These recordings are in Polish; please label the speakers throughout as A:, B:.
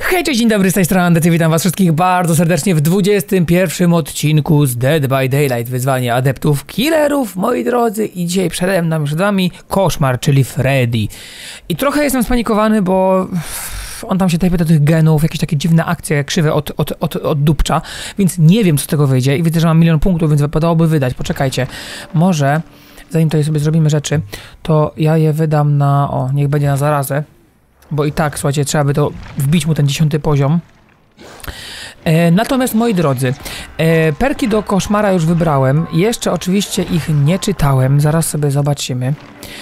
A: Hej, cześć, dzień dobry, z tej strony Andecy, witam was wszystkich bardzo serdecznie w 21 odcinku z Dead by Daylight, wyzwanie adeptów killerów, moi drodzy, i dzisiaj przede mną, przed wami koszmar, czyli Freddy. I trochę jestem spanikowany, bo on tam się tepie do tych genów, jakieś takie dziwne akcje krzywe od dupcza, więc nie wiem, co z tego wyjdzie i widzę, że mam 1 000 000 punktów, więc wypadałoby wydać. Poczekajcie, może zanim tutaj sobie zrobimy rzeczy, to ja je wydam na, niech będzie na zarazę, bo i tak, słuchajcie, trzeba by to wbić mu ten 10 poziom. Natomiast, moi drodzy, perki do koszmara już wybrałem. Jeszcze oczywiście ich nie czytałem. Zaraz sobie zobaczymy.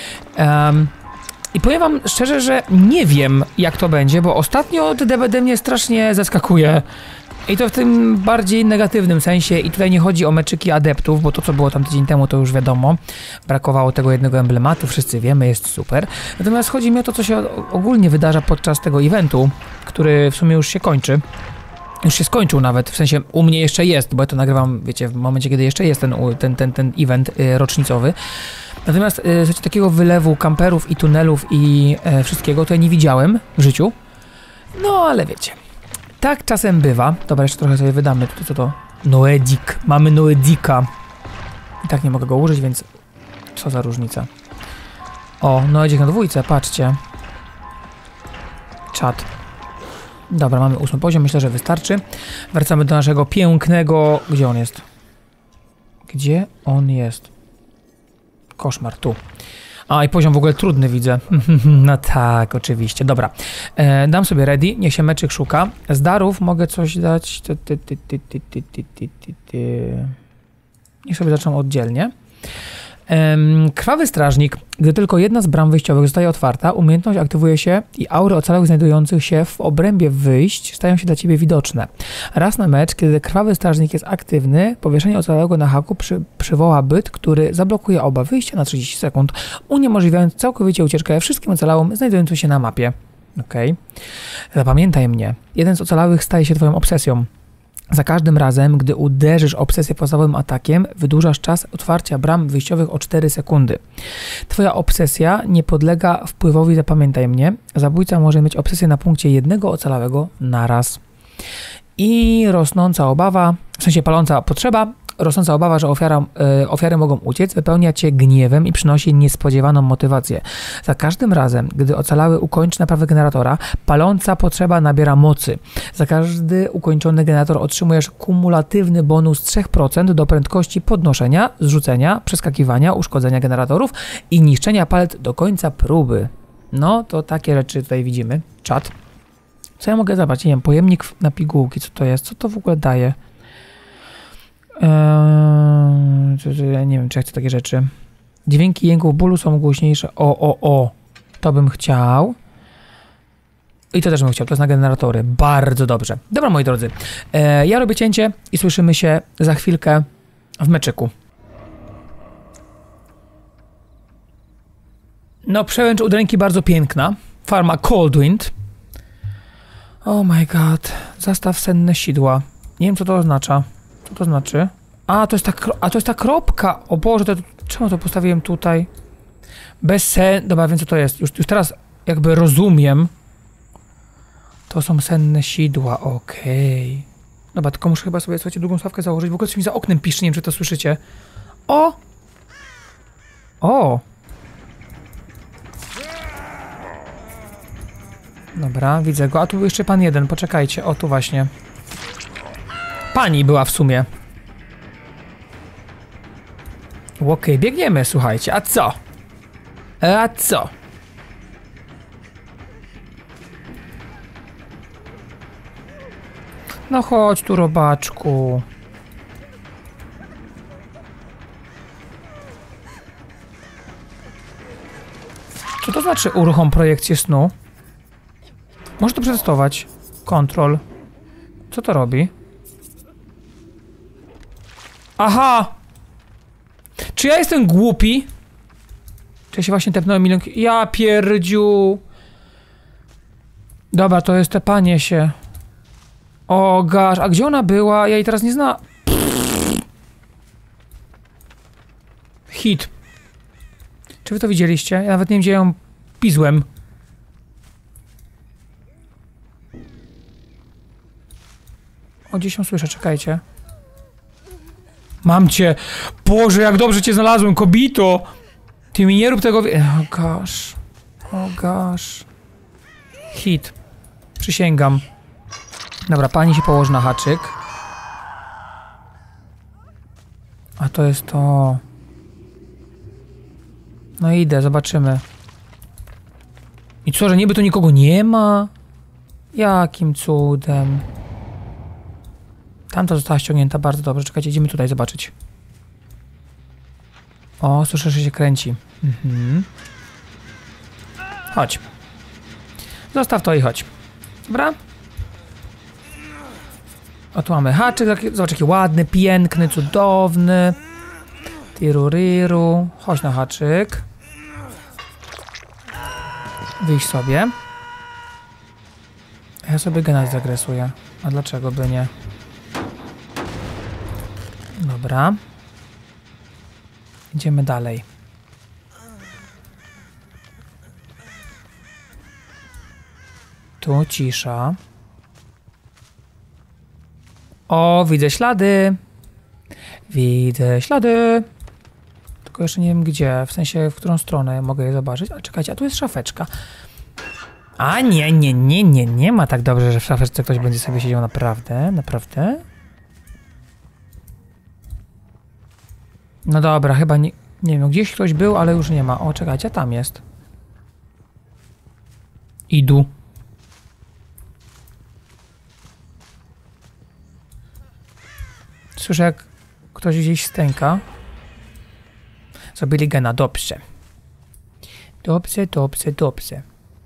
A: I powiem wam szczerze, że nie wiem, jak to będzie, bo ostatnio DBD mnie strasznie zaskakuje. I to w tym bardziej negatywnym sensie. I tutaj nie chodzi o meczyki adeptów, bo to, co było tam tydzień temu, to już wiadomo. Brakowało tego jednego emblematu, wszyscy wiemy, jest super. Natomiast chodzi mi o to, co się ogólnie wydarza podczas tego eventu, który w sumie już się kończy. Już się skończył nawet, w sensie u mnie jeszcze jest, bo ja to nagrywam, wiecie, w momencie, kiedy jeszcze jest ten event rocznicowy. Natomiast takiego wylewu kamperów i tunelów i wszystkiego to ja nie widziałem w życiu. No, ale wiecie. Tak czasem bywa. Dobra, jeszcze trochę sobie wydamy. Co to? Noedik. Mamy Noedika. I tak nie mogę go użyć, więc co za różnica. O, Noedik na 2, patrzcie. Czat. Dobra, mamy 8 poziom, myślę, że wystarczy. Wracamy do naszego pięknego... Gdzie on jest? Gdzie on jest? Koszmar, tu. A, i poziom w ogóle trudny widzę. No tak, oczywiście. Dobra. Dam sobie ready, niech się meczyk szuka. Z darów mogę coś dać. Niech sobie zaczną oddzielnie. Krwawy strażnik. Gdy tylko jedna z bram wyjściowych zostaje otwarta, umiejętność aktywuje się i aury ocalałych znajdujących się w obrębie wyjść stają się dla ciebie widoczne. Raz na mecz, kiedy krwawy strażnik jest aktywny, powieszenie ocalałego na haku przywoła byt, który zablokuje oba wyjścia na 30 sekund, uniemożliwiając całkowicie ucieczkę wszystkim ocalałym znajdującym się na mapie. Okej. Zapamiętaj mnie. Jeden z ocalałych staje się twoją obsesją. Za każdym razem, gdy uderzysz obsesję podstawowym atakiem, wydłużasz czas otwarcia bram wyjściowych o 4 sekundy. Twoja obsesja nie podlega wpływowi, zapamiętaj mnie. Zabójca może mieć obsesję na punkcie jednego ocalałego naraz. I rosnąca obawa, w sensie paląca potrzeba, rosnąca obawa, że ofiary mogą uciec, wypełnia cię gniewem i przynosi niespodziewaną motywację. Za każdym razem, gdy ocalały ukończy naprawę generatora, paląca potrzeba nabiera mocy. Za każdy ukończony generator otrzymujesz kumulatywny bonus 3% do prędkości podnoszenia, zrzucenia, przeskakiwania, uszkodzenia generatorów i niszczenia palet do końca próby. No, to takie rzeczy tutaj widzimy. Czat. Co ja mogę zabrać? Nie wiem, pojemnik na pigułki, co to jest? Co to w ogóle daje? Ja nie wiem, czy ja chcę takie rzeczy. Dźwięki jęków bólu są głośniejsze. To bym chciał. I to też bym chciał. To jest na generatory. Bardzo dobrze. Dobra, moi drodzy. Ja robię cięcie i słyszymy się za chwilkę w meczyku. No, przełęcz od ręki bardzo piękna. Farma Coldwind. Oh my god. Zastaw senne sidła. Nie wiem, co to oznacza. Co to znaczy? To jest ta kropka. O Boże, czemu to postawiłem tutaj? Bez sen... Dobra, wiem, co to jest. Już teraz jakby rozumiem. To są senne sidła, okej. Dobra, tylko muszę chyba sobie, słuchajcie, drugą sławkę założyć. W ogóle coś mi za oknem pisze, nie wiem, czy to słyszycie. O! Dobra, widzę go. A tu jeszcze pan jeden, poczekajcie. O, tu właśnie. Pani była w sumie. Okej, biegniemy, słuchajcie. A co? No chodź tu, robaczku. Co to znaczy uruchom projekcję snu? Może to przetestować. Kontrol. Co to robi? Aha! Czy ja jestem głupi? Czy ja się właśnie tepnąłem milion... Ja pierdziu! Dobra, to jest tepanie się. O gosh, a gdzie ona była? Ja jej teraz nie znam. Hit. Czy wy to widzieliście? Ja nawet nie wiem, gdzie ją pizłem. O, gdzieś ją słyszę, czekajcie. Mam cię! Boże, jak dobrze cię znalazłem, kobito! Ty mi nie rób tego... Oh gosh. Oh gosh. Hit. Przysięgam. Dobra, pani się położy na haczyk. A to jest to... No idę, zobaczymy. I co, że niby tu nikogo nie ma? Jakim cudem? Tamta została ściągnięta bardzo dobrze. Czekajcie, idziemy tutaj zobaczyć. O, słyszę, że się kręci. Chodź. Zostaw to i chodź. Dobra? O, tu mamy haczyk. Zobacz, jaki ładny, piękny, cudowny. Tiruriru. Chodź na haczyk. Wyjść sobie. Ja sobie gena zagresuję. A dlaczego by nie? Dobra. Idziemy dalej. Tu cisza. O, widzę ślady. Widzę ślady. Tylko jeszcze nie wiem gdzie, w sensie w którą stronę mogę je zobaczyć. A czekajcie, a tu jest szafeczka. A nie ma tak dobrze, że w szafeczce ktoś będzie sobie siedział naprawdę, naprawdę. No dobra, chyba nie wiem, gdzieś ktoś był, ale już nie ma. O, czekajcie, tam jest. Idu. Słyszę, jak ktoś gdzieś stęka. Zrobili gena, dobrze. Dobrze.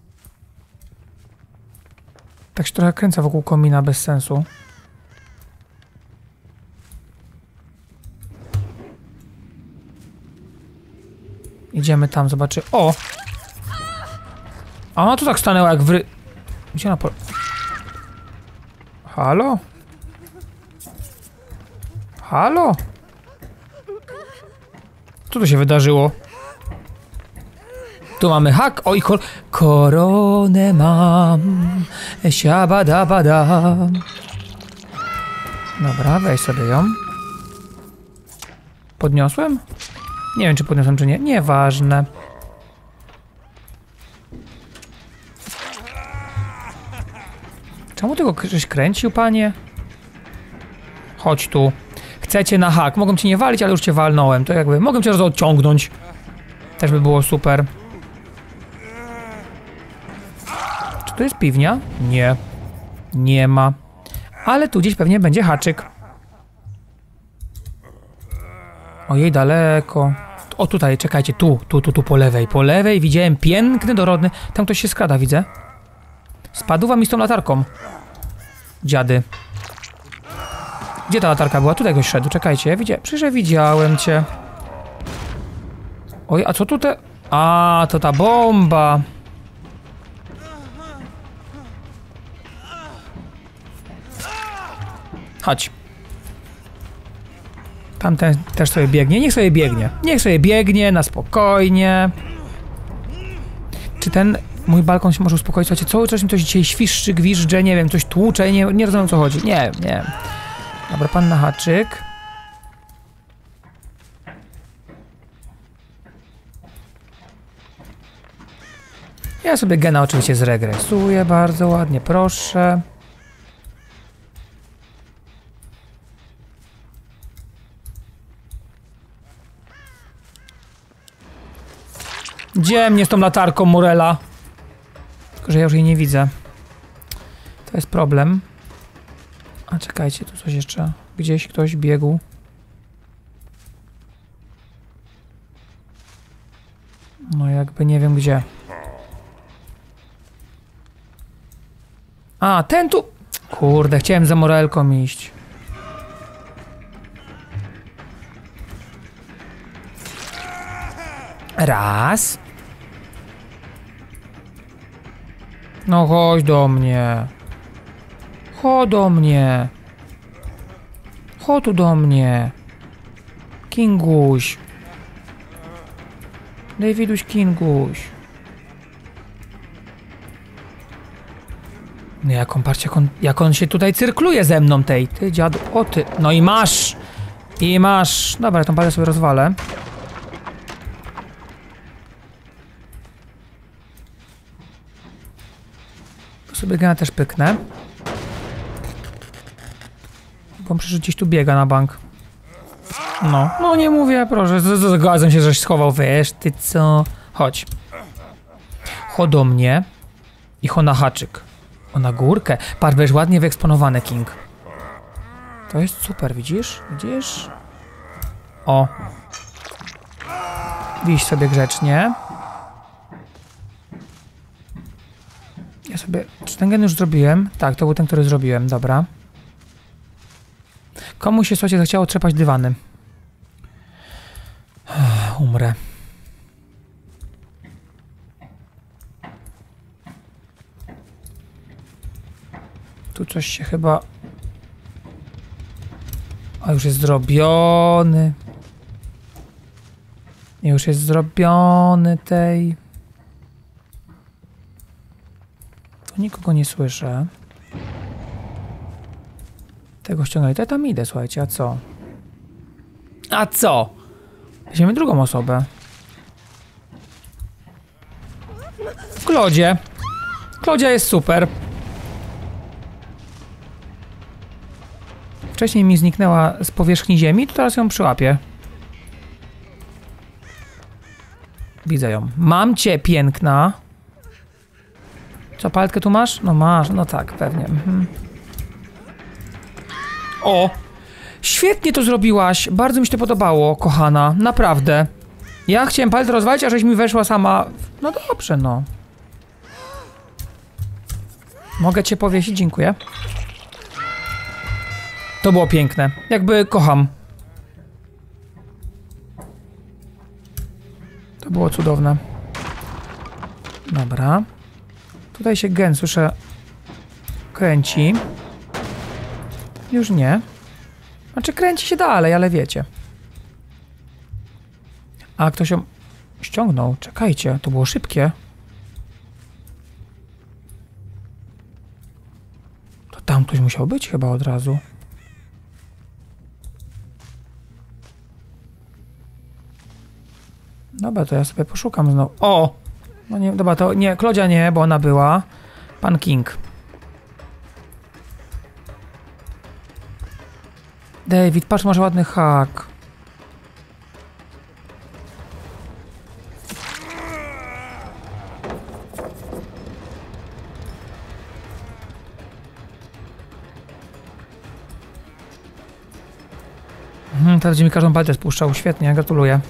A: Tak się trochę kręca wokół komina bez sensu. Idziemy tam, zobaczy. O! A ona tu tak stanęła jak Gdzie ona Halo? Halo? Co tu się wydarzyło? Tu mamy hak. Oj, koronę mam. Siabadabada. Dobra, weź sobie ją. Podniosłem? Nie wiem, czy podniosłem, czy nie. Nieważne. Czemu tego żeś kręcił, panie? Chodź tu. Chcecie na hak. Mogą cię nie walić, ale już cię walnąłem. To jakby... Mogę cię odciągnąć. Też by było super. Czy to jest piwnia? Nie. Nie ma. Ale tu gdzieś pewnie będzie haczyk. Ojej, daleko. O, tutaj, czekajcie. Tu, po lewej. Po lewej widziałem piękny, dorodny... Tam ktoś się skrada, widzę. Spadł wam mi z tą latarką. Dziady. Gdzie ta latarka była? Tutaj ktoś szedł, czekajcie. Przecież widziałem cię. Oj, a co tutaj? A, to ta bomba. Chodź. Tamten też sobie biegnie. Niech sobie biegnie. Niech sobie biegnie na spokojnie. Czy ten mój balkon się może uspokoić? Słuchajcie, cały czas mi coś dzisiaj świszczy, gwizdże, nie wiem, coś tłucze, nie rozumiem, o co chodzi. Nie. Dobra, pan na haczyk. Ja sobie gena oczywiście zregresuję bardzo ładnie, proszę. Gdzie mnie z tą latarką, Morela? Tylko, że ja już jej nie widzę. To jest problem. A czekajcie, tu coś jeszcze. Gdzieś ktoś biegł. No jakby nie wiem gdzie. A, ten tu... Kurde, chciałem za Morelką iść. Raz. No chodź do mnie. Chodź do mnie. Chodź tu do mnie. Kinguś. Daviduś Kinguś. No patrzcie, jak on się tutaj cyrkluje ze mną tej. Ty dziadu, o ty. No i masz! I masz. Dobra, tą palę sobie rozwalę. Tu sobie gena też pyknę. Bo przecież gdzieś tu biega na bank. No nie mówię, proszę, zgadzam się, żeś schował, wiesz, ty co? Chodź. Chodź do mnie. I chodź na haczyk. O, na górkę. Patrz, będziesz ładnie wyeksponowany, King. To jest super, widzisz? Widzisz? O. Wiś sobie grzecznie. Ja sobie... Czy ten gen już zrobiłem? Tak, to był ten, który zrobiłem, dobra. Komu się, słuchajcie, zachciało trzepać dywany? Umrę. Tu coś się chyba... A już jest zrobiony. Już jest zrobiony tej. Tu nikogo nie słyszę. Tego ściągnęli. To ja tam idę, słuchajcie, a co? A co? Weźmiemy drugą osobę. Klodzie. Klodzia jest super. Wcześniej mi zniknęła z powierzchni ziemi, to teraz ją przyłapię. Widzę ją. Mam cię, piękna. Co, paletkę tu masz? No masz, no tak, pewnie. O! Świetnie to zrobiłaś. Bardzo mi się to podobało, kochana. Naprawdę. Ja chciałem paletę rozwalić, a żeś mi weszła sama. No dobrze, no. Mogę cię powiesić? Dziękuję. To było piękne. Jakby kocham. To było cudowne. Dobra. Tutaj się gen, słyszę, kręci. Już nie. Znaczy kręci się dalej, ale wiecie. A ktoś ją ściągnął. Czekajcie, to było szybkie. To tam ktoś musiał być chyba od razu. Dobra, to ja sobie poszukam znowu. O! No nie, dobra, to nie, Klodzia nie, bo ona była. Pan King. David, patrz, masz ładny hak. Teraz będzie mi każdą paletę spuszczał. Świetnie, gratuluję.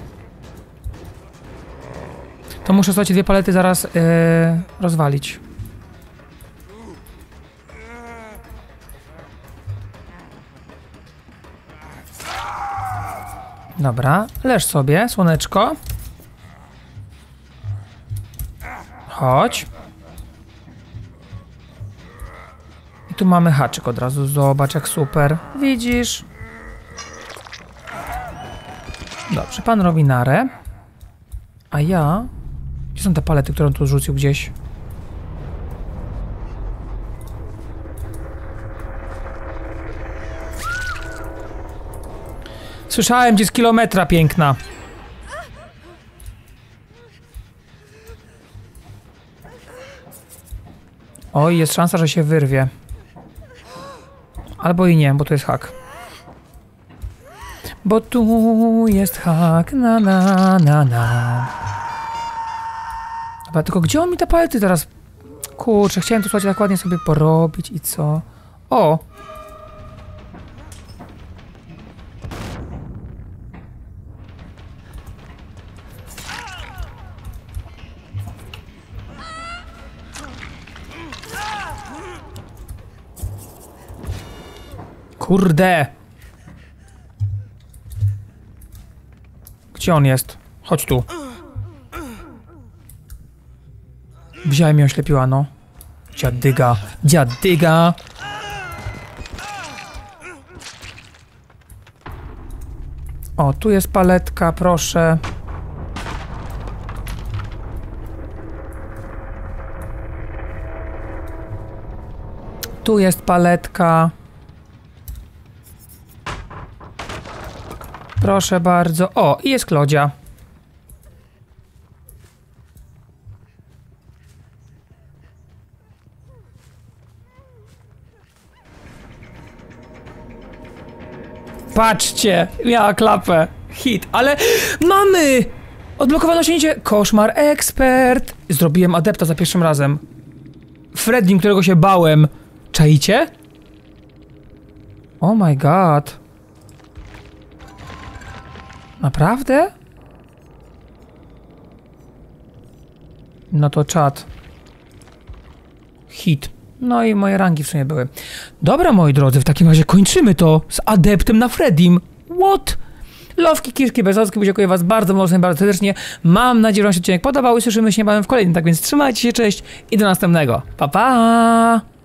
A: To muszę, słuchajcie, dwie palety zaraz rozwalić. Dobra, leż sobie, słoneczko. Chodź. I tu mamy haczyk od razu, zobacz jak super. Widzisz? Dobrze, pan robi narę. A ja... Gdzie są te palety, które on tu rzucił gdzieś? Słyszałem cię z kilometra, piękna. Oj, jest szansa, że się wyrwie. Albo i nie, bo to jest hak. Bo tu jest hak, na. Dobra, tylko gdzie on mi te palety teraz... Kurczę, chciałem to, słuchajcie, tak ładnie sobie porobić i co? O! Kurde! Gdzie on jest? Chodź tu. Wziąłem ją, ślepiła, no. Dziadyga. Dziadyga! O, tu jest paletka, proszę. Tu jest paletka. Proszę bardzo. O, i jest Klodzia. Patrzcie, miała klapę. Hit, ale mamy! Odblokowano osiągnięcie. Koszmar ekspert. Zrobiłem adepta za pierwszym razem. Freddym, którego się bałem. Czaicie? Oh my god. Naprawdę? No to czad. Hit. No i moje rangi w sumie były. Dobra, moi drodzy, w takim razie kończymy to z adeptem na Freddym. What? Lowki, kiszki, bezowski, dziękuję was bardzo mocno i bardzo serdecznie. Mam nadzieję, że wam się odcinek podobał i słyszymy się niebawem w kolejnym. Tak więc trzymajcie się, cześć i do następnego. Pa, pa!